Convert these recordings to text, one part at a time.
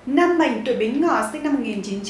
Nam mệnh tuổi Bính Ngọ sinh năm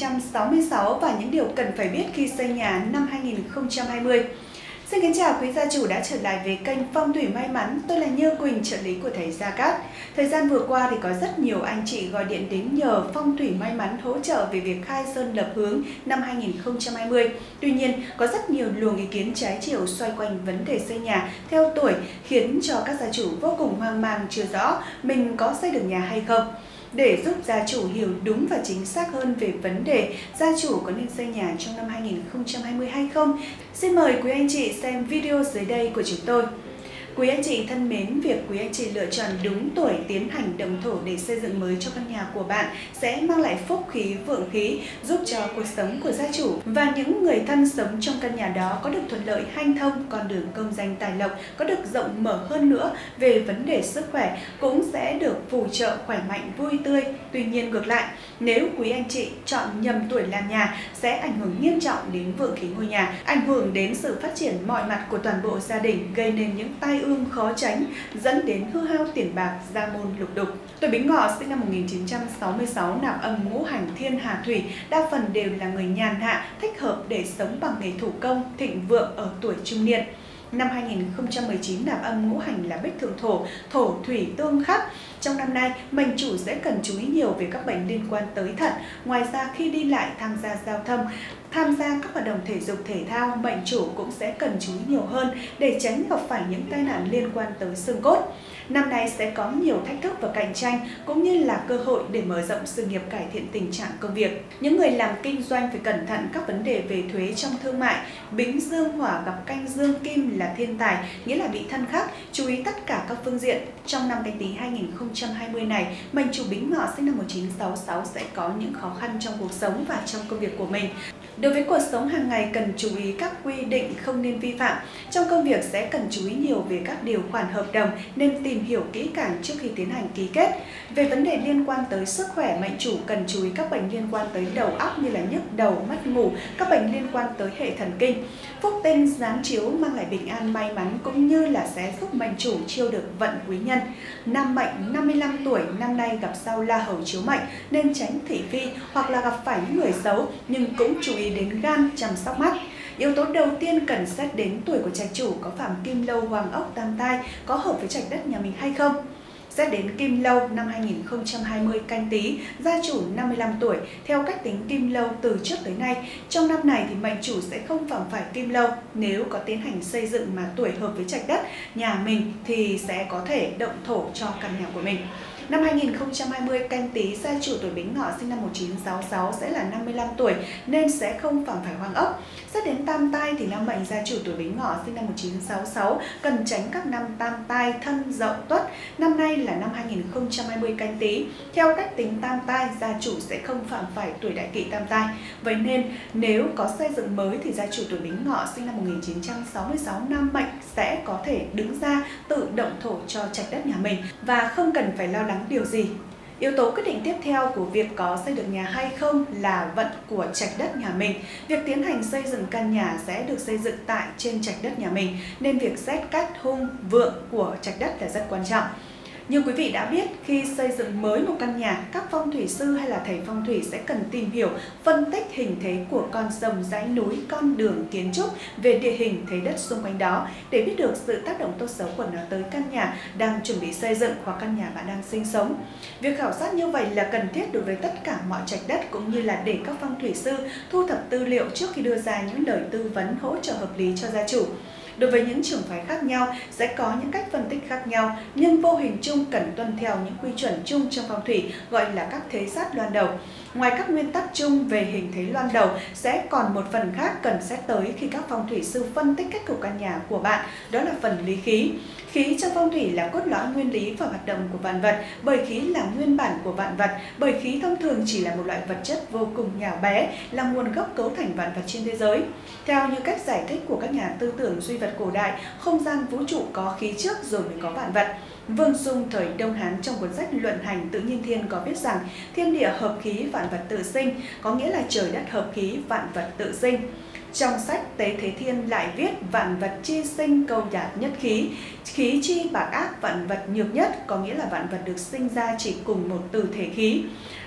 1966 và những điều cần phải biết khi xây nhà năm 2020. Xin kính chào quý gia chủ đã trở lại với kênh Phong thủy may mắn. Tôi là Như Quỳnh, trợ lý của thầy Gia Cát. Thời gian vừa qua thì có rất nhiều anh chị gọi điện đến nhờ phong thủy may mắn hỗ trợ về việc khai sơn lập hướng năm 2020. Tuy nhiên, có rất nhiều luồng ý kiến trái chiều xoay quanh vấn đề xây nhà theo tuổi khiến cho các gia chủ vô cùng hoang mang chưa rõ mình có xây được nhà hay không. Để giúp gia chủ hiểu đúng và chính xác hơn về vấn đề gia chủ có nên xây nhà trong năm 2020 hay không, xin mời quý anh chị xem video dưới đây của chúng tôi. Quý anh chị thân mến, việc quý anh chị lựa chọn đúng tuổi tiến hành động thổ để xây dựng mới cho căn nhà của bạn sẽ mang lại phúc khí, vượng khí, giúp cho cuộc sống của gia chủ và những người thân sống trong căn nhà đó có được thuận lợi hanh thông, con đường công danh tài lộc có được rộng mở hơn nữa. Về vấn đề sức khỏe cũng sẽ được phù trợ khỏe mạnh, vui tươi. Tuy nhiên ngược lại, nếu quý anh chị chọn nhầm tuổi làm nhà sẽ ảnh hưởng nghiêm trọng đến vượng khí ngôi nhà, ảnh hưởng đến sự phát triển mọi mặt của toàn bộ gia đình, gây nên những tai ương khó tránh, dẫn đến hư hao tiền bạc, gia môn lục đục. Tuổi Bính Ngọ sinh năm 1966 nạp âm ngũ hành thiên hà thủy, đa phần đều là người nhàn hạ, thích hợp để sống bằng nghề thủ công, thịnh vượng ở tuổi trung niên. Năm 2019 nạp âm ngũ hành là bích thượng thổ, thổ thủy tương khắc. Trong năm nay, mệnh chủ sẽ cần chú ý nhiều về các bệnh liên quan tới thận. Ngoài ra, khi đi lại, tham gia giao thông, tham gia các hoạt động thể dục thể thao, mệnh chủ cũng sẽ cần chú ý nhiều hơn để tránh gặp phải những tai nạn liên quan tới xương cốt. Năm nay sẽ có nhiều thách thức và cạnh tranh, cũng như là cơ hội để mở rộng sự nghiệp, cải thiện tình trạng công việc. Những người làm kinh doanh phải cẩn thận các vấn đề về thuế trong thương mại. Bính dương hỏa gặp canh dương kim là thiên tài, nghĩa là bị thân khắc, chú ý tất cả các phương diện. Trong năm Canh Tý 2020 này, mệnh chủ Bính Ngọ sinh năm 1966 sẽ có những khó khăn trong cuộc sống và trong công việc của mình. Đối với cuộc sống hàng ngày cần chú ý các quy định không nên vi phạm. Trong công việc sẽ cần chú ý nhiều về các điều khoản hợp đồng, nên tìm hiểu kỹ càng trước khi tiến hành ký kết. Về vấn đề liên quan tới sức khỏe, mệnh chủ cần chú ý các bệnh liên quan tới đầu óc như là nhức đầu, mất ngủ, các bệnh liên quan tới hệ thần kinh. Phúc tinh giáng chiếu mang lại bình an may mắn, cũng như là sẽ giúp mệnh chủ chiêu được vận quý nhân. Nam mệnh 55 tuổi năm nay gặp sao La Hầu chiếu mệnh nên tránh thị phi hoặc là gặp phải những người xấu, nhưng cũng chú ý đến gan, chăm sóc mắt. Yếu tố đầu tiên cần xét đến tuổi của trạch chủ có phạm kim lâu, hoàng ốc, tam tai có hợp với trạch đất nhà mình hay không. Xét đến kim lâu năm 2020 Canh Tý, gia chủ 55 tuổi, theo cách tính kim lâu từ trước tới nay, trong năm này thì mệnh chủ sẽ không phạm phải kim lâu. Nếu có tiến hành xây dựng mà tuổi hợp với trạch đất nhà mình thì sẽ có thể động thổ cho căn nhà của mình. Năm 2020 Canh Tý, gia chủ tuổi Bính Ngọ sinh năm 1966 sẽ là 55 tuổi nên sẽ không phạm phải hoàng ốc. Xét đến tam tai thì năm mệnh gia chủ tuổi Bính Ngọ sinh năm 1966 cần tránh các năm tam tai, Thân, Dậu, Tuất. Năm nay là năm 2020 Canh Tý, theo cách tính tam tai, gia chủ sẽ không phạm phải tuổi đại kỵ tam tai. Vậy nên nếu có xây dựng mới thì gia chủ tuổi Bính Ngọ sinh năm 1966 năm mệnh sẽ có thể đứng ra tự động thổ cho trạch đất nhà mình và không cần phải lo lắng điều gì. Yếu tố quyết định tiếp theo của việc có xây được nhà hay không là vận của trạch đất nhà mình. Việc tiến hành xây dựng căn nhà sẽ được xây dựng tại trên trạch đất nhà mình, nên việc xét cách hung vượng của trạch đất là rất quan trọng. Như quý vị đã biết, khi xây dựng mới một căn nhà, các phong thủy sư hay là thầy phong thủy sẽ cần tìm hiểu, phân tích hình thế của con sông, dãy núi, con đường, kiến trúc về địa hình, thế đất xung quanh đó để biết được sự tác động tốt xấu của nó tới căn nhà đang chuẩn bị xây dựng hoặc căn nhà bạn đang sinh sống. Việc khảo sát như vậy là cần thiết đối với tất cả mọi trạch đất, cũng như là để các phong thủy sư thu thập tư liệu trước khi đưa ra những lời tư vấn hỗ trợ hợp lý cho gia chủ. Đối với những trường phái khác nhau sẽ có những cách phân tích khác nhau, nhưng vô hình chung cần tuân theo những quy chuẩn chung trong phong thủy gọi là các thế sát loan đầu. Ngoài các nguyên tắc chung về hình thế loan đầu, sẽ còn một phần khác cần xét tới khi các phong thủy sư phân tích kết cục căn nhà của bạn, đó là phần lý khí. Khí trong phong thủy là cốt lõi nguyên lý và hoạt động của vạn vật, bởi khí là nguyên bản của vạn vật, bởi khí thông thường chỉ là một loại vật chất vô cùng nhỏ bé, là nguồn gốc cấu thành vạn vật trên thế giới. Theo như cách giải thích của các nhà tư tưởng duy vật cổ đại, không gian vũ trụ có khí trước rồi mới có vạn vật. Vương Dung thời Đông Hán trong cuốn sách Luận Hành Tự Nhiên Thiên có viết rằng thiên địa hợp khí, vạn vật tự sinh, có nghĩa là trời đất hợp khí, vạn vật tự sinh. Trong sách Tế Thế Thiên lại viết vạn vật chi sinh câu đạt nhất khí, khí chi bạc ác vạn vật nhược nhất, có nghĩa là vạn vật được sinh ra chỉ cùng một từ thể khí.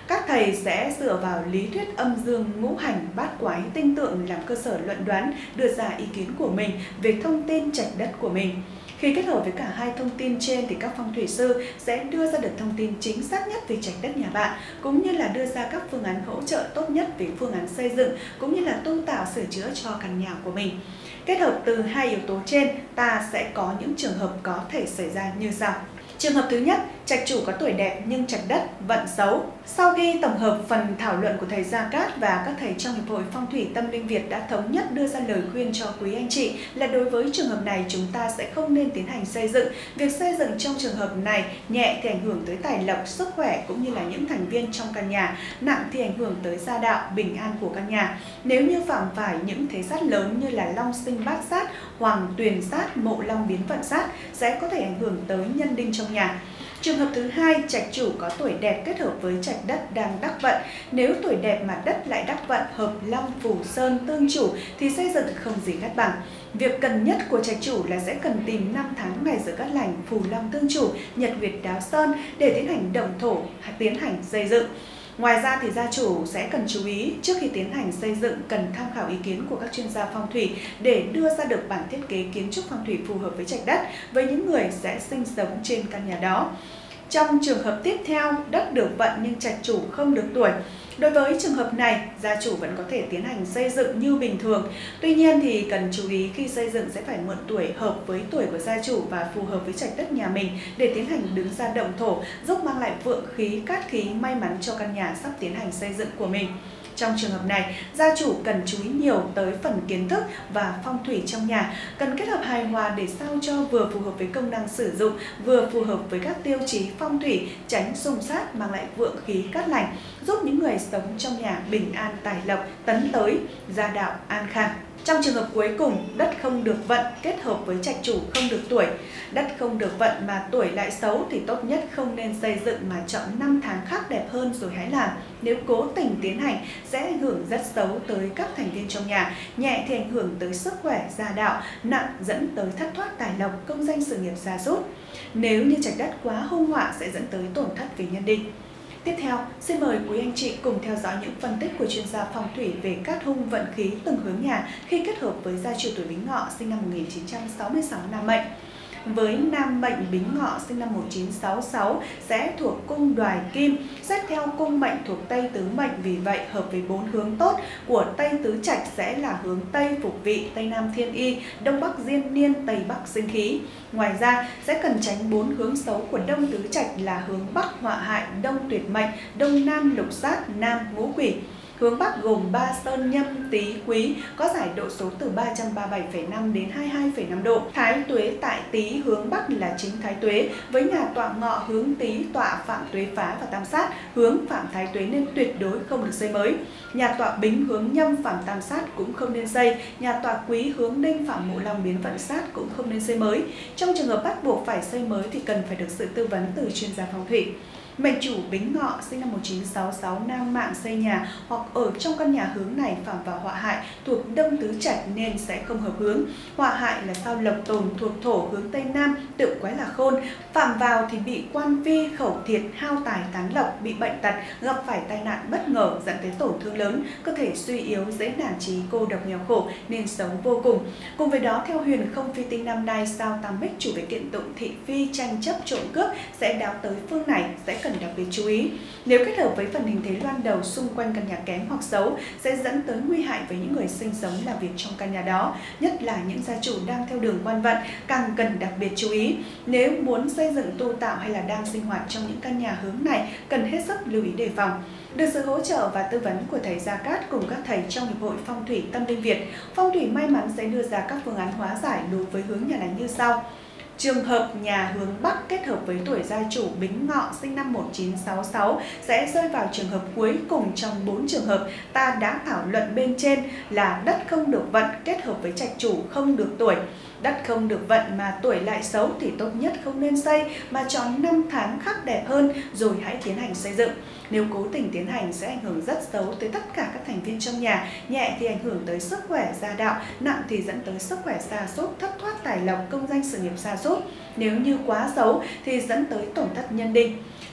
Các thầy sẽ dựa vào lý thuyết âm dương ngũ hành bát quái tinh tượng làm cơ sở luận đoán, đưa ra ý kiến của mình về thông tin trạch đất của mình. Khi kết hợp với cả hai thông tin trên thì các phong thủy sư sẽ đưa ra được thông tin chính xác nhất về trạch đất nhà bạn, cũng như là đưa ra các phương án hỗ trợ tốt nhất về phương án xây dựng, cũng như là tu tạo sửa chữa cho căn nhà của mình. Kết hợp từ hai yếu tố trên, ta sẽ có những trường hợp có thể xảy ra như sau. Trường hợp thứ nhất, trạch chủ có tuổi đẹp nhưng trạch đất vận xấu. Sau khi tổng hợp phần thảo luận của thầy Gia Cát và các thầy trong Hiệp hội Phong thủy Tâm Linh Việt đã thống nhất đưa ra lời khuyên cho quý anh chị là đối với trường hợp này chúng ta sẽ không nên tiến hành xây dựng. Việc xây dựng trong trường hợp này nhẹ thì ảnh hưởng tới tài lộc, sức khỏe cũng như là những thành viên trong căn nhà, nặng thì ảnh hưởng tới gia đạo, bình an của căn nhà. Nếu như phạm phải những thế sát lớn như là long sinh bát sát, hoàng tuyền sát, mộ long biến vận sát sẽ có thể ảnh hưởng tới nhân đinh trong nhà. Trường hợp thứ hai, trạch chủ có tuổi đẹp kết hợp với trạch đất đang đắc vận. Nếu tuổi đẹp mà đất lại đắc vận, hợp long phù sơn tương chủ thì xây dựng không gì ngắt bằng. Việc cần nhất của trạch chủ là sẽ cần tìm 5 tháng ngày giờ cát lành, phù long tương chủ, nhật nguyệt đáo sơn để tiến hành động thổ, tiến hành xây dựng. Ngoài ra thì gia chủ sẽ cần chú ý trước khi tiến hành xây dựng cần tham khảo ý kiến của các chuyên gia phong thủy để đưa ra được bản thiết kế kiến trúc phong thủy phù hợp với trạch đất với những người sẽ sinh sống trên căn nhà đó. Trong trường hợp tiếp theo, đất được vận nhưng trạch chủ không được tuổi. Đối với trường hợp này, gia chủ vẫn có thể tiến hành xây dựng như bình thường. Tuy nhiên thì cần chú ý khi xây dựng sẽ phải mượn tuổi hợp với tuổi của gia chủ và phù hợp với trạch đất nhà mình để tiến hành đứng ra động thổ, giúp mang lại vượng khí, cát khí, may mắn cho căn nhà sắp tiến hành xây dựng của mình. Trong trường hợp này, gia chủ cần chú ý nhiều tới phần kiến thức và phong thủy trong nhà, cần kết hợp hài hòa để sao cho vừa phù hợp với công năng sử dụng, vừa phù hợp với các tiêu chí phong thủy, tránh xung sát, mang lại vượng khí cát lành, giúp những người sống trong nhà bình an tài lộc, tấn tới, gia đạo an khang. Trong trường hợp cuối cùng, đất không được vận kết hợp với trạch chủ không được tuổi. Đất không được vận mà tuổi lại xấu thì tốt nhất không nên xây dựng mà chọn 5 tháng khác đẹp hơn rồi hãy làm. Nếu cố tình tiến hành sẽ ảnh hưởng rất xấu tới các thành viên trong nhà, nhẹ thì ảnh hưởng tới sức khỏe, gia đạo, nặng dẫn tới thất thoát tài lộc, công danh sự nghiệp sa sút. Nếu như trạch đất quá hung họa sẽ dẫn tới tổn thất về nhân đinh. Tiếp theo, xin mời quý anh chị cùng theo dõi những phân tích của chuyên gia phong thủy về cát hung vận khí từng hướng nhà khi kết hợp với gia chủ tuổi Bính Ngọ sinh năm 1966 nam mệnh. Với nam mệnh Bính Ngọ sinh năm 1966 sẽ thuộc cung Đoài Kim, xét theo cung mệnh thuộc Tây Tứ mệnh, vì vậy hợp với 4 hướng tốt của Tây Tứ trạch sẽ là hướng Tây Phục Vị, Tây Nam Thiên Y, Đông Bắc Diên Niên, Tây Bắc Sinh Khí. Ngoài ra sẽ cần tránh 4 hướng xấu của Đông Tứ trạch là hướng Bắc Họa Hại, Đông Tuyệt Mệnh, Đông Nam Lục Sát, Nam Ngũ Quỷ. Hướng Bắc gồm 3 sơn Nhâm, Tý, Quý có giải độ số từ 337,5 đến 22,5 độ. Thái tuế tại Tý hướng Bắc là chính Thái tuế, với nhà tọa Ngọ hướng Tý tọa Phạm tuế phá và tam sát, hướng Phạm Thái tuế nên tuyệt đối không được xây mới. Nhà tọa Bính hướng Nhâm Phạm tam sát cũng không nên xây, nhà tọa Quý hướng Đinh Phạm mộ long biến vận sát cũng không nên xây mới. Trong trường hợp bắt buộc phải xây mới thì cần phải được sự tư vấn từ chuyên gia phong thủy. Mệnh chủ Bính Ngọ sinh năm 1966 nam mạng xây nhà hoặc ở trong căn nhà hướng này phạm vào họa hại thuộc Đông Tứ trạch nên sẽ không hợp hướng. Họa hại là sao lộc tồn thuộc thổ hướng Tây Nam, tự quái là khôn. Phạm vào thì bị quan vi, khẩu thiệt, hao tài tán lộc, bị bệnh tật, gặp phải tai nạn bất ngờ dẫn tới tổn thương lớn, cơ thể suy yếu, dễ nản chí, cô độc nghèo khổ nên xấu vô cùng. Cùng với đó theo huyền không phi tinh năm nay sao tam bích chủ về kiện tụng thị phi tranh chấp trộm cướp sẽ đáo tới phương này sẽ cần đặc biệt chú ý. Nếu kết hợp với phần hình thế loan đầu xung quanh căn nhà kém hoặc xấu sẽ dẫn tới nguy hại với những người sinh sống làm việc trong căn nhà đó, nhất là những gia chủ đang theo đường quan vận càng cần đặc biệt chú ý. Nếu muốn xây dựng tu tạo hay là đang sinh hoạt trong những căn nhà hướng này cần hết sức lưu ý đề phòng. Được sự hỗ trợ và tư vấn của thầy Gia Cát cùng các thầy trong Hiệp hội Phong thủy Tâm Linh Việt, Phong thủy may mắn sẽ đưa ra các phương án hóa giải đối với hướng nhà này như sau. Trường hợp nhà hướng Bắc kết hợp với tuổi gia chủ Bính Ngọ sinh năm 1966 sẽ rơi vào trường hợp cuối cùng trong 4 trường hợp ta đã thảo luận bên trên là đất không được vận kết hợp với trạch chủ không được tuổi. Đất không được vận mà tuổi lại xấu thì tốt nhất không nên xây mà chọn 5 tháng khác đẹp hơn rồi hãy tiến hành xây dựng. Nếu cố tình tiến hành sẽ ảnh hưởng rất xấu tới tất cả các thành viên trong nhà, nhẹ thì ảnh hưởng tới sức khỏe gia đạo, nặng thì dẫn tới sức khỏe sa sút, thất thoát tài lộc, công danh sự nghiệp sa sút. Nếu như quá xấu thì dẫn tới tổn thất nhân đinh.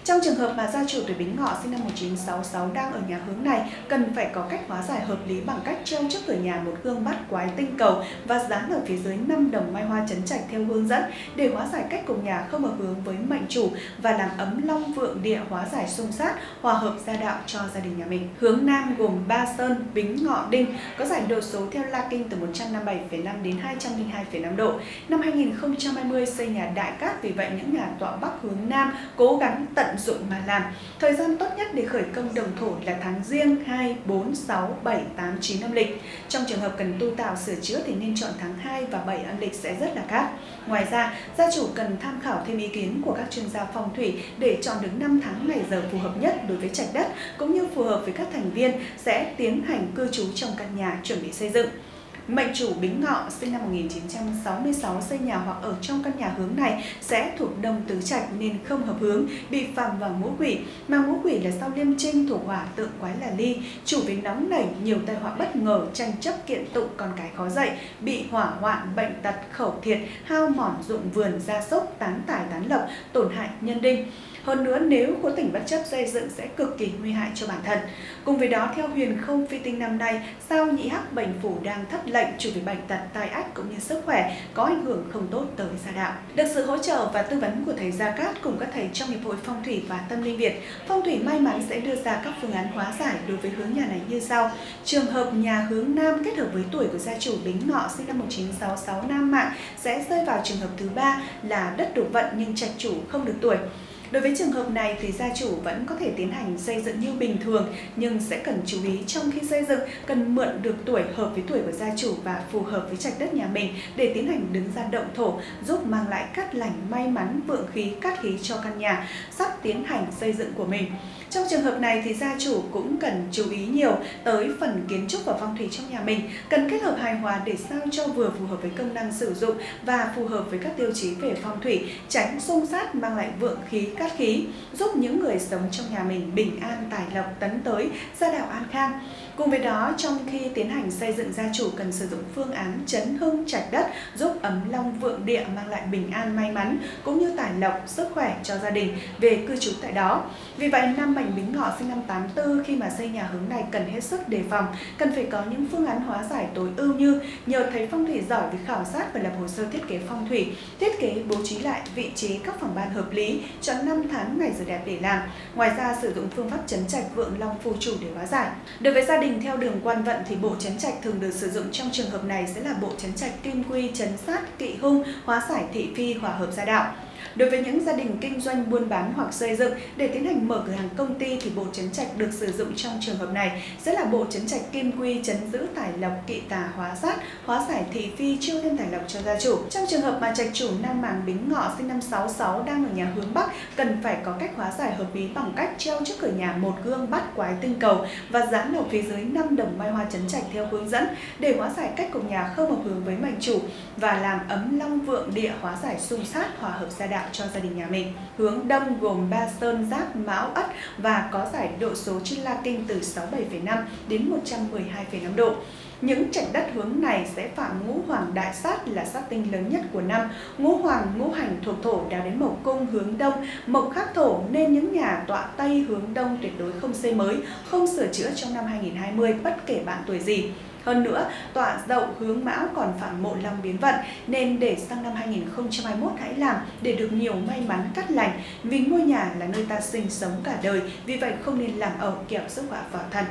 Trong trường hợp mà gia chủ tuổi Bính Ngọ sinh năm 1966 đang ở nhà hướng này, cần phải có cách hóa giải hợp lý bằng cách treo trước cửa nhà một gương bát quái tinh cầu và dán ở phía dưới 5 đồng mai hoa trấn trạch theo hướng dẫn để hóa giải cách cùng nhà không hợp hướng với mệnh chủ và làm ấm long vượng địa, hóa giải xung sát, hòa hợp gia đạo cho gia đình nhà mình. Hướng Nam gồm Ba Sơn, Bính Ngọ, Đinh có giải độ số theo La Kinh từ 157,5 đến 202,5 độ. Năm 2020 xây nhà đại cát, vì vậy những nhà tọa Bắc hướng Nam cố gắng tận dụng mà làm. Thời gian tốt nhất để khởi công đồng thổ là tháng Giêng 2, 4, 6, 7, 8, 9 âm lịch. Trong trường hợp cần tu tạo sửa chữa thì nên chọn tháng 2 và 7 âm lịch sẽ rất là cát. Ngoài ra, gia chủ cần tham khảo thêm ý kiến của các chuyên gia phong thủy để chọn được 5 tháng ngày giờ phù hợp nhất đối với trạch đất, cũng như phù hợp với các thành viên sẽ tiến hành cư trú trong căn nhà chuẩn bị xây dựng. Mệnh chủ Bính Ngọ sinh năm 1966 xây nhà hoặc ở trong căn nhà hướng này sẽ thuộc đông tứ trạch nên không hợp hướng, bị phạm vào ngũ quỷ, mà ngũ quỷ là sao Liêm Trinh thuộc hỏa, tượng quái là Ly, chủ về nóng nảy, nhiều tai họa bất ngờ, tranh chấp kiện tụng, con cái khó dạy, bị hỏa hoạn, bệnh tật, khẩu thiệt, hao mòn ruộng vườn, gia súc, tán tài tán lộc, tổn hại nhân đinh. Hơn nữa, nếu cố tình bất chấp xây dựng sẽ cực kỳ nguy hại cho bản thân. Cùng với đó, theo huyền không phi tinh năm nay, sao Nhị Hắc Bệnh Phủ đang thất lệnh, chủ về bệnh tật, tai ách cũng như sức khỏe có ảnh hưởng không tốt tới gia đạo. Được sự hỗ trợ và tư vấn của thầy Gia Cát cùng các thầy trong Hiệp hội Phong thủy và Tâm linh Việt, Phong thủy may mắn sẽ đưa ra các phương án hóa giải đối với hướng nhà này như sau. Trường hợp nhà hướng Nam kết hợp với tuổi của gia chủ Bính Ngọ sinh năm 1966 nam mạng sẽ rơi vào trường hợp thứ 3 là đất đổ vận nhưng trạch chủ không được tuổi. Đối với trường hợp này thì gia chủ vẫn có thể tiến hành xây dựng như bình thường, nhưng sẽ cần chú ý trong khi xây dựng cần mượn được tuổi hợp với tuổi của gia chủ và phù hợp với trạch đất nhà mình để tiến hành đứng ra động thổ, giúp mang lại cát lành, may mắn, vượng khí, cát khí cho căn nhà sắp tiến hành xây dựng của mình. Trong trường hợp này thì gia chủ cũng cần chú ý nhiều tới phần kiến trúc và phong thủy trong nhà mình, cần kết hợp hài hòa để sao cho vừa phù hợp với công năng sử dụng và phù hợp với các tiêu chí về phong thủy, tránh xung sát, mang lại vượng khí, cát khí, giúp những người sống trong nhà mình bình an, tài lộc, tấn tới, gia đạo an khang. Cùng với đó, trong khi tiến hành xây dựng, gia chủ cần sử dụng phương án chấn hưng trạch đất, giúp ấm long vượng địa, mang lại bình an, may mắn cũng như tài lộc, sức khỏe cho gia đình về cư trú tại đó. Vì vậy, nam mệnh Bính Ngọ sinh năm 84 khi mà xây nhà hướng này cần hết sức đề phòng, cần phải có những phương án hóa giải tối ưu như nhờ thầy phong thủy giỏi với khảo sát và lập hồ sơ thiết kế phong thủy, thiết kế bố trí lại vị trí các phòng ban hợp lý, chọn 5 tháng ngày giờ đẹp để làm. Ngoài ra, sử dụng phương pháp trấn trạch vượng long phù chủ để hóa giải. Đối với gia đình theo đường quan vận thì bộ trấn trạch thường được sử dụng trong trường hợp này sẽ là bộ trấn trạch kim quy, trấn sát, kỵ hung, hóa giải thị phi, hòa hợp gia đạo. Đối với những gia đình kinh doanh buôn bán hoặc xây dựng để tiến hành mở cửa hàng công ty thì bộ trấn trạch được sử dụng trong trường hợp này sẽ là bộ trấn trạch kim quy, trấn giữ tài lộc, kỵ tà, hóa sát, hóa giải thị phi, chiêu thêm tài lộc cho gia chủ. Trong trường hợp mà trạch chủ nam màng Bính Ngọ sinh năm 66 đang ở nhà hướng Bắc, cần phải có cách hóa giải hợp lý bằng cách treo trước cửa nhà một gương bát quái tinh cầu và dán ở phía dưới 5 đồng mai hoa trấn trạch theo hướng dẫn để hóa giải cách cùng nhà không hợp hướng với mệnh chủ và làm ấm long vượng địa, hóa giải xung sát, hòa hợp gia đạo cho gia đình nhà mình. Hướng Đông gồm Ba Sơn, Giáp, Mão, Ất và có giải độ số trên La Kinh từ 67,5 đến 112,5 độ. Những trạch đất hướng này sẽ phạm ngũ hoàng đại sát là sát tinh lớn nhất của năm. Ngũ hoàng, ngũ hành thuộc thổ đào đến mộc cung hướng đông, mộc khắc thổ nên những nhà tọa Tây hướng đông tuyệt đối không xây mới, không sửa chữa trong năm 2020 bất kể bạn tuổi gì. Hơn nữa, tọa Dậu hướng Mão còn phạm mộ long biến vận nên để sang năm 2021 hãy làm để được nhiều may mắn cát lành, vì ngôi nhà là nơi ta sinh sống cả đời, vì vậy không nên làm ẩu kẻo rước họa vào thân.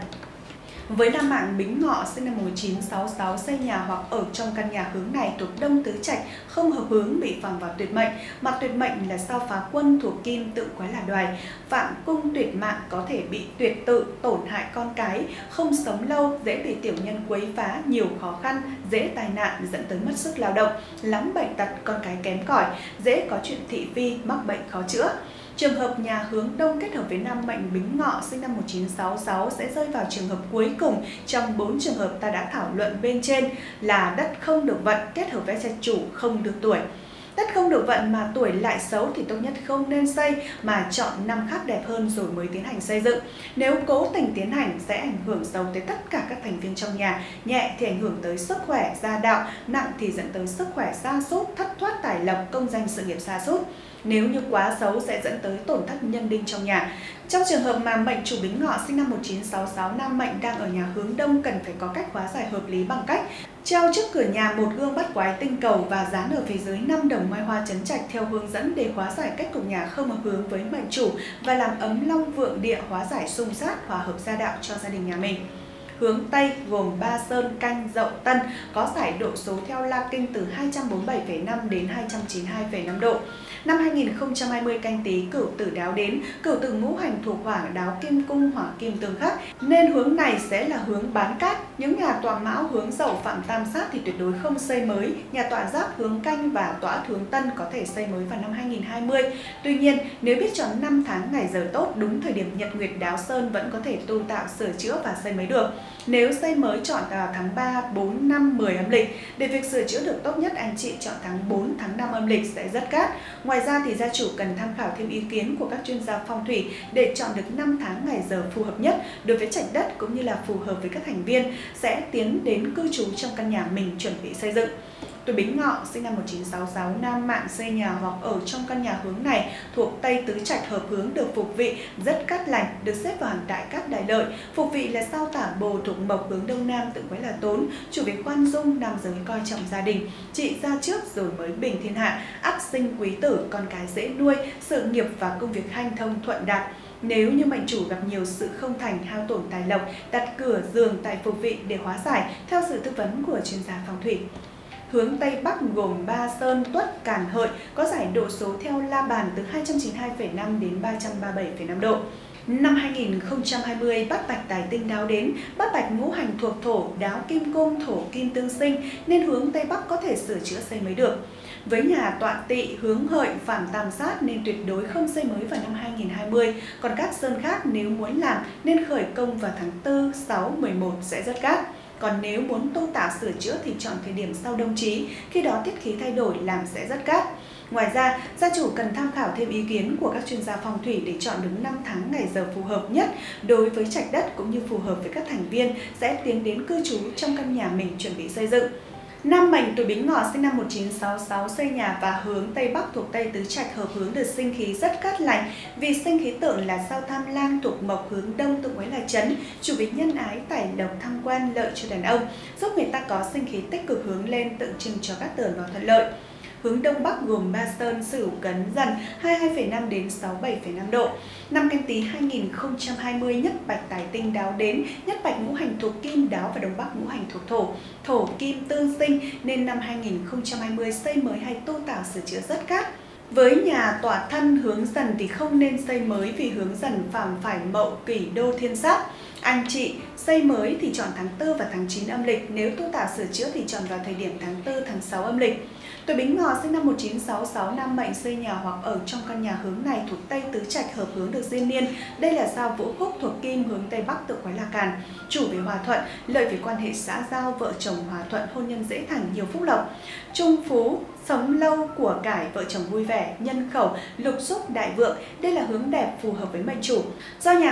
Với nam mạng Bính Ngọ sinh năm 1966 xây nhà hoặc ở trong căn nhà hướng này thuộc đông tứ trạch, không hợp hướng, bị phạm vào tuyệt mệnh. Mặt tuyệt mệnh là sao Phá Quân thuộc kim, tự quái là Đoài. Phạm cung tuyệt mạng có thể bị tuyệt tự, tổn hại con cái, không sống lâu, dễ bị tiểu nhân quấy phá, nhiều khó khăn, dễ tai nạn dẫn tới mất sức lao động, lắm bệnh tật, con cái kém cỏi, dễ có chuyện thị phi, mắc bệnh khó chữa. Trường hợp nhà hướng đông kết hợp với nam mệnh Bính Ngọ sinh năm 1966 sẽ rơi vào trường hợp cuối cùng trong 4 trường hợp ta đã thảo luận bên trên là đất không được vận kết hợp với trạch chủ không được tuổi. Đất không được vận mà tuổi lại xấu thì tốt nhất không nên xây mà chọn năm khác đẹp hơn rồi mới tiến hành xây dựng. Nếu cố tình tiến hành sẽ ảnh hưởng xấu tới tất cả các thành viên trong nhà, nhẹ thì ảnh hưởng tới sức khỏe, gia đạo, nặng thì dẫn tới sức khỏe sa sút, thất thoát tài lộc, công danh sự nghiệp sa sút. Nếu như quá xấu sẽ dẫn tới tổn thất nhân đinh trong nhà. Trong trường hợp mà mệnh chủ Bính Ngọ sinh năm 1966 nam mệnh đang ở nhà hướng đông, cần phải có cách hóa giải hợp lý bằng cách treo trước cửa nhà một gương bắt quái tinh cầu và dán ở phía dưới 5 đồng mai hoa chấn trạch theo hướng dẫn để hóa giải cách cục nhà không hướng với mệnh chủ và làm ấm long vượng địa, hóa giải xung sát, hòa hợp gia đạo cho gia đình nhà mình. Hướng Tây gồm Ba Sơn, Canh, Dậu, Tân, có giải độ số theo La Kinh từ 247,5 đến 292,5 độ. Năm 2020 Canh Tý Cửu Tử đáo đến, Cửu Tử ngũ hành thuộc hỏa, đáo kim cung, hỏa kim tương khắc, nên hướng này sẽ là hướng bán cát. Những nhà tọa Mão hướng Dậu phạm tam sát thì tuyệt đối không xây mới. Nhà tọa Giáp hướng Canh và tọa hướng Tân có thể xây mới vào năm 2020. Tuy nhiên, nếu biết chọn 5 tháng ngày giờ tốt, đúng thời điểm nhật nguyệt đáo sơn vẫn có thể tu tạo, sửa chữa và xây mới được. Nếu xây mới chọn vào tháng 3, 4, 5, 10 âm lịch. Để việc sửa chữa được tốt nhất, anh chị chọn tháng 4, tháng 5 âm lịch sẽ rất cát. Ngoài ra thì gia chủ cần tham khảo thêm ý kiến của các chuyên gia phong thủy để chọn được 5 tháng ngày giờ phù hợp nhất đối với trạch đất cũng như là phù hợp với các thành viên sẽ tiến đến cư trú trong căn nhà mình chuẩn bị xây dựng. Tuổi Bính Ngọ sinh năm 1966 nam mạng xây nhà hoặc ở trong căn nhà hướng này thuộc Tây Tứ Trạch hợp hướng được phục vị rất cát lành, được xếp vào hàng đại cát đại lợi. Phục vị là sao Tả Bồ thuộc mộc hướng Đông Nam, tự quái là tốn, chủ về khoan dung, nam giới coi trọng gia đình, trị gia trước rồi mới bình thiên hạ, ắt sinh quý tử, con cái dễ nuôi, sự nghiệp và công việc hanh thông thuận đạt. Nếu như mệnh chủ gặp nhiều sự không thành, hao tổn tài lộc, đặt cửa giường tại phục vị để hóa giải theo sự tư vấn của chuyên gia phong thủy. Hướng Tây Bắc gồm Ba Sơn, Tuất, Càn, Hợi, có giải độ số theo La Bàn từ 292,5 đến 337,5 độ. Năm 2020, Bát Bạch tài tinh đáo đến, Bát Bạch ngũ hành thuộc thổ, đáo kim cung, thổ kim tương sinh, nên hướng Tây Bắc có thể sửa chữa xây mới được. Với nhà tọa Tỵ hướng Hợi phạm tam sát nên tuyệt đối không xây mới vào năm 2020, còn các sơn khác nếu muốn làm nên khởi công vào tháng 4, 6, 11 sẽ rất cát. Còn nếu muốn tu tạo sửa chữa thì chọn thời điểm sau đông chí, khi đó tiết khí thay đổi làm sẽ rất cát. Ngoài ra, gia chủ cần tham khảo thêm ý kiến của các chuyên gia phong thủy để chọn được 5 tháng ngày giờ phù hợp nhất đối với trạch đất cũng như phù hợp với các thành viên sẽ tiến đến cư trú trong căn nhà mình chuẩn bị xây dựng. Nam mệnh tuổi Bính Ngọ sinh năm 1966 xây nhà và hướng Tây Bắc thuộc Tây Tứ Trạch hợp hướng được sinh khí rất cát lành, vì sinh khí tượng là sao Tham Lang thuộc mộc hướng Đông, tự quái là chấn, chủ về nhân ái, tài lộc, thăng quan, lợi cho đàn ông, giúp người ta có sinh khí tích cực hướng lên, tượng trưng cho các tường vào thuận lợi. Hướng Đông Bắc gồm Ba Sơn, Sửu, Cấn, Dần 22,5 đến 67,5 độ. Năm Canh Tý 2020 nhất bạch tài tinh đáo đến, nhất bạch ngũ hành thuộc kim đáo và Đông Bắc ngũ hành thuộc thổ, thổ kim tương sinh nên năm 2020 xây mới hay tu tạo sửa chữa rất cát. Với nhà tọa thân hướng Dần thì không nên xây mới vì hướng Dần phạm phải Mậu, Kỷ, Đô, Thiên sát. Anh chị xây mới thì chọn tháng 4 và tháng 9 âm lịch, nếu tu tạo sửa chữa thì chọn vào thời điểm tháng 4, tháng 6 âm lịch. Tuổi Bính Ngọ sinh năm 1966 nam mệnh xây nhà hoặc ở trong căn nhà hướng này thuộc Tây Tứ Trạch hợp hướng được diên niên. Đây là sao Vũ Khúc thuộc kim hướng Tây Bắc, tự quái là Càn, chủ về hòa thuận, lợi về quan hệ xã giao, vợ chồng hòa thuận, hôn nhân dễ thành, nhiều phúc lộc, trung phú, sống lâu, của cải, vợ chồng vui vẻ, nhân khẩu, lục xúc, đại vượng. Đây là hướng đẹp phù hợp với mệnh chủ. Do nhà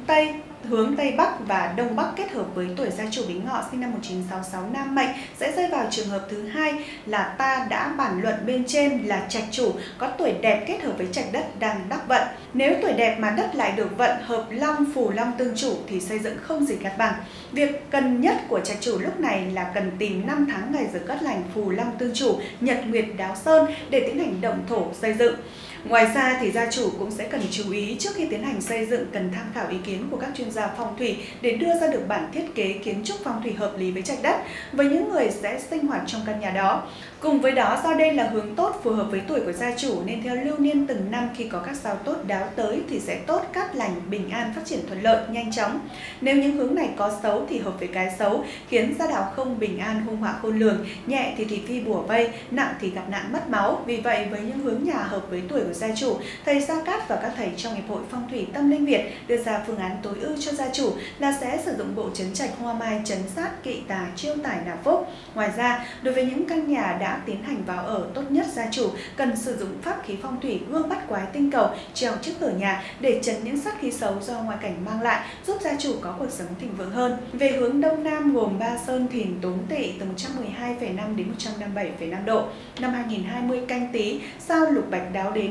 hướng Tây Bắc và Đông Bắc kết hợp với tuổi gia chủ Bính Ngọ sinh năm 1966 nam mệnh sẽ rơi vào trường hợp thứ hai là ta đã bản luận bên trên là trạch chủ có tuổi đẹp kết hợp với trạch đất đang đắc vận. Nếu tuổi đẹp mà đất lại được vận hợp long phù long tương chủ thì xây dựng không gì gắt bằng. Việc cần nhất của trạch chủ lúc này là cần tìm 5 tháng ngày giờ cát lành phù long tương chủ, nhật nguyệt đáo sơn để tiến hành động thổ xây dựng. Ngoài ra thì gia chủ cũng sẽ cần chú ý trước khi tiến hành xây dựng cần tham khảo ý kiến của các chuyên gia phong thủy để đưa ra được bản thiết kế kiến trúc phong thủy hợp lý với trạch đất với những người sẽ sinh hoạt trong căn nhà đó. Cùng với đó, do đây là hướng tốt phù hợp với tuổi của gia chủ nên theo lưu niên từng năm khi có các sao tốt đáo tới thì sẽ tốt, cát lành, bình an, phát triển thuận lợi, nhanh chóng. Nếu những hướng này có xấu thì hợp với cái xấu, khiến gia đạo không bình an, hung họa khôn lường, nhẹ thì thị phi bủa vây, nặng thì gặp nạn mất máu. Vì vậy với những hướng nhà hợp với tuổi của gia chủ, thầy Gia Cát và các thầy trong Hiệp hội Phong thủy Tâm Linh Việt đưa ra phương án tối ưu cho gia chủ là sẽ sử dụng bộ trấn trạch hoa mai trấn sát, kỵ tà, chiêu tài nạp phúc. Ngoài ra, đối với những căn nhà đã tiến hành vào ở, tốt nhất gia chủ cần sử dụng pháp khí phong thủy gương bắt quái tinh cầu treo trước cửa nhà để trấn những sát khí xấu do ngoại cảnh mang lại, giúp gia chủ có cuộc sống thịnh vượng hơn. Về hướng Đông Nam gồm Ba Sơn, Thìn, Tốn Tỵ từ 112,5 đến 157,5 độ. Năm 2020 Canh Tý sao lục bạch đáo đến,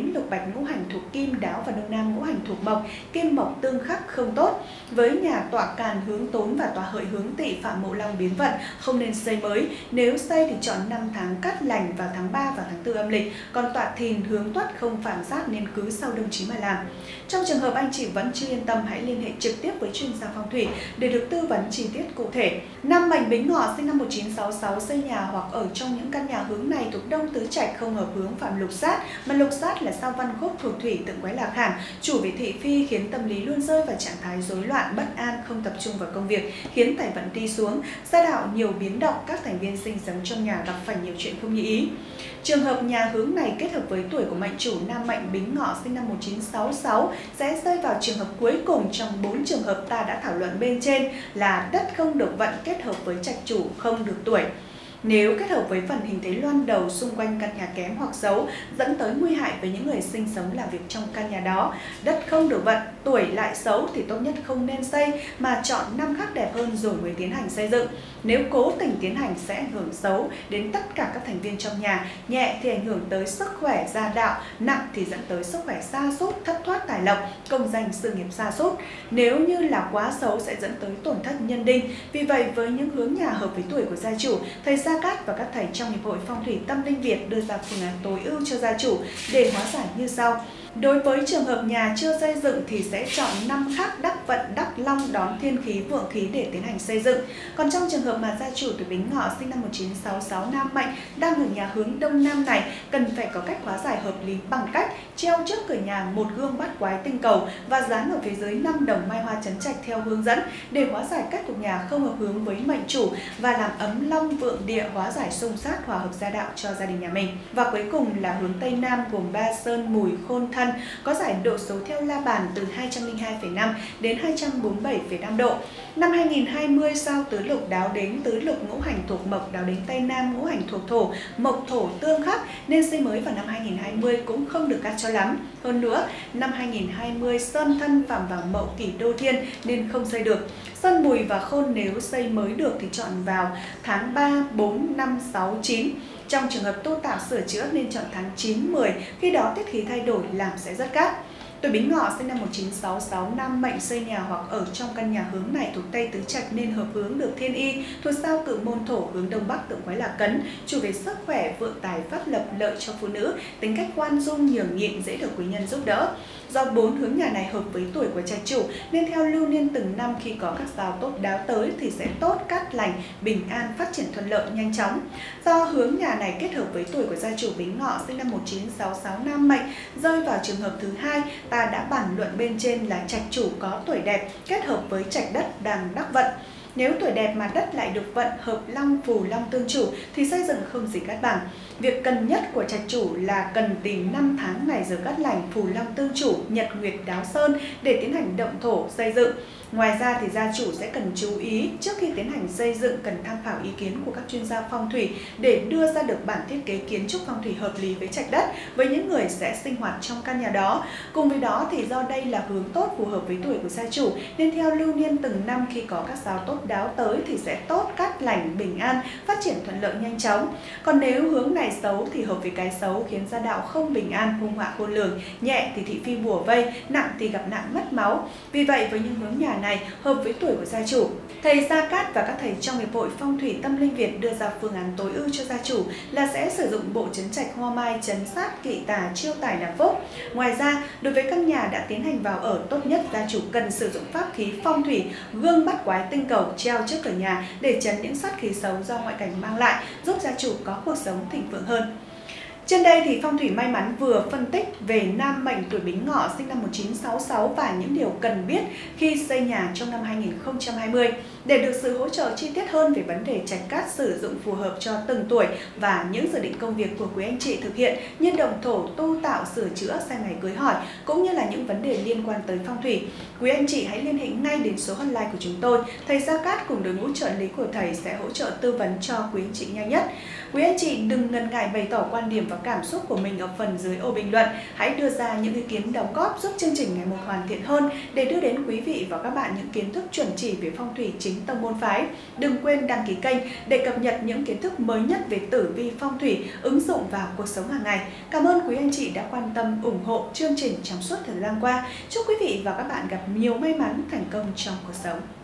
tính lục bạch ngũ hành thuộc kim, đáo và đông nam ngũ hành thuộc mộc, kim mộc tương khắc không tốt. Với nhà tọa càn hướng tốn và tọa hợi hướng tỵ, phạm mộ long biến vận, không nên xây mới. Nếu xây thì chọn năm tháng cát lành vào tháng 3 và tháng 4 âm lịch. Còn tọa thìn hướng tuất không phạm sát nên cứ sau đông chí mà làm. Trong trường hợp anh chị vẫn chưa yên tâm, hãy liên hệ trực tiếp với chuyên gia phong thủy để được tư vấn chi tiết cụ thể. Nam mệnh Bính Ngọ sinh năm 1966 xây nhà hoặc ở trong những căn nhà hướng này thuộc đông tứ trạch, không hợp hướng phạm lục sát, mà lục sát là sao văn khúc thuộc thủy, tượng quái là khảm, chủ về thị phi, khiến tâm lý luôn rơi vào trạng thái rối loạn, bất an, không tập trung vào công việc, khiến tài vận đi xuống, gia đạo nhiều biến động, các thành viên sinh sống trong nhà gặp phải nhiều chuyện không như ý. Trường hợp nhà hướng này kết hợp với tuổi của mệnh chủ nam mệnh Bính Ngọ sinh năm 1966 sẽ rơi vào trường hợp cuối cùng trong 4 trường hợp ta đã thảo luận bên trên là đất không được vận kết hợp với trạch chủ không được tuổi. Nếu kết hợp với phần hình thế loan đầu xung quanh căn nhà kém hoặc xấu, dẫn tới nguy hại với những người sinh sống làm việc trong căn nhà đó, đất không được vận, tuổi lại xấu thì tốt nhất không nên xây mà chọn năm khác đẹp hơn rồi mới tiến hành xây dựng. Nếu cố tình tiến hành sẽ ảnh hưởng xấu đến tất cả các thành viên trong nhà, nhẹ thì ảnh hưởng tới sức khỏe gia đạo, nặng thì dẫn tới sức khỏe sa sút, thất thoát tài lộc, công danh sự nghiệp sa sút. Nếu như là quá xấu sẽ dẫn tới tổn thất nhân đinh. Vì vậy với những hướng nhà hợp với tuổi của gia chủ, thầy Gia Cát và các thầy trong Hiệp hội Phong thủy Tâm Linh Việt đưa ra phương án tối ưu cho gia chủ để hóa giải như sau. Đối với trường hợp nhà chưa xây dựng thì sẽ chọn năm khác đắc vận, đắc long, đón thiên khí, vượng khí để tiến hành xây dựng. Còn trong trường hợp mà gia chủ tuổi Bính Ngọ sinh năm 1966 nam mệnh đang ở nhà hướng đông nam này, cần phải có cách hóa giải hợp lý bằng cách treo trước cửa nhà một gương bát quái tinh cầu và dán ở phía dưới 5 đồng mai hoa chấn trạch theo hướng dẫn để hóa giải cách của nhà không hợp hướng với mệnh chủ và làm ấm long vượng địa, hóa giải xung sát, hòa hợp gia đạo cho gia đình nhà mình. Và cuối cùng là hướng tây nam gồm Ba Sơn, Mùi, Khôn, Thân, có giải độ số theo la bàn từ 202,5 đến 247,5 độ. Năm 2020 sao tứ lục đáo đến tứ lục ngũ hành thuộc mộc, đáo đến tây nam ngũ hành thuộc thổ, mộc thổ tương khắc nên xây mới vào năm 2020 cũng không được cát cho lắm. Hơn nữa, năm 2020 sơn thân phạm vào mậu kỷ đô thiên nên không xây được. Sơn Mùi và Khôn nếu xây mới được thì chọn vào tháng 3, 4, 5, 6, 9. Trong trường hợp tu tạo sửa chữa nên chọn tháng 9, 10, khi đó tiết khí thay đổi làm sẽ rất cát. Tuổi Bính Ngọ sinh năm 1966 nam mệnh xây nhà hoặc ở trong căn nhà hướng này thuộc Tây Tứ Trạch nên hợp hướng được thiên y, thuộc sao cự môn thổ hướng đông bắc, tượng quái là Cấn, chủ về sức khỏe, vượng tài, phát lập, lợi cho phụ nữ, tính cách khoan dung, nhường nhịn, dễ được quý nhân giúp đỡ. Do 4 hướng nhà này hợp với tuổi của trạch chủ nên theo lưu niên từng năm khi có các sao tốt đáo tới thì sẽ tốt, cát lành, bình an, phát triển thuận lợi nhanh chóng. Do hướng nhà này kết hợp với tuổi của gia chủ Bính Ngọ sinh năm 1966 nam mệnh rơi vào trường hợp thứ hai, ta đã bàn luận bên trên là trạch chủ có tuổi đẹp kết hợp với trạch đất đang đắc vận. Nếu tuổi đẹp mà đất lại được vận hợp long phù long tương chủ thì xây dựng không gì cát bằng. Việc cần nhất của trạch chủ là cần tìm 5 tháng ngày giờ cát lành, phù long tương chủ, nhật nguyệt đáo sơn để tiến hành động thổ xây dựng. Ngoài ra thì gia chủ sẽ cần chú ý trước khi tiến hành xây dựng cần tham khảo ý kiến của các chuyên gia phong thủy để đưa ra được bản thiết kế kiến trúc phong thủy hợp lý với trạch đất với những người sẽ sinh hoạt trong căn nhà đó. Cùng với đó thì do đây là hướng tốt phù hợp với tuổi của gia chủ nên theo lưu niên từng năm khi có các sao tốt đáo tới thì sẽ tốt, cát lành, bình an, phát triển thuận lợi nhanh chóng. Còn nếu hướng này xấu thì hợp với cái xấu khiến gia đạo không bình an, hung họa khôn lường, nhẹ thì thị phi bủa vây, nặng thì gặp nạn mất máu. Vì vậy với những hướng nhà này hợp với tuổi của gia chủ, thầy Gia Cát và các thầy trong Hiệp hội Phong thủy Tâm Linh Việt đưa ra phương án tối ưu cho gia chủ là sẽ sử dụng bộ trấn trạch hoa mai trấn sát kỵ tà chiêu tài làm phúc. Ngoài ra, đối với căn nhà đã tiến hành vào ở, tốt nhất gia chủ cần sử dụng pháp khí phong thủy gương bắt quái tinh cầu treo trước cửa nhà để trấn những sát khí xấu do ngoại cảnh mang lại, giúp gia chủ có cuộc sống thịnh vượng hơn. Trên đây thì Phong thủy may mắn vừa phân tích về nam mệnh tuổi Bính Ngọ sinh năm 1966 và những điều cần biết khi xây nhà trong năm 2020. Để được sự hỗ trợ chi tiết hơn về vấn đề trạch cát sử dụng phù hợp cho từng tuổi và những dự định công việc của quý anh chị thực hiện như động thổ, tu tạo, sửa chữa, xem ngày cưới hỏi cũng như là những vấn đề liên quan tới phong thủy, quý anh chị hãy liên hệ ngay đến số hotline của chúng tôi. Thầy Gia Cát cùng đội ngũ trợ lý của thầy sẽ hỗ trợ tư vấn cho quý anh chị nhanh nhất. Quý anh chị đừng ngần ngại bày tỏ quan điểm và và cảm xúc của mình ở phần dưới ô bình luận. Hãy đưa ra những ý kiến đóng góp giúp chương trình ngày một hoàn thiện hơn để đưa đến quý vị và các bạn những kiến thức chuẩn chỉ về phong thủy chính tông môn phái. Đừng quên đăng ký kênh để cập nhật những kiến thức mới nhất về tử vi phong thủy ứng dụng vào cuộc sống hàng ngày. Cảm ơn quý anh chị đã quan tâm ủng hộ chương trình trong suốt thời gian qua. Chúc quý vị và các bạn gặp nhiều may mắn, thành công trong cuộc sống.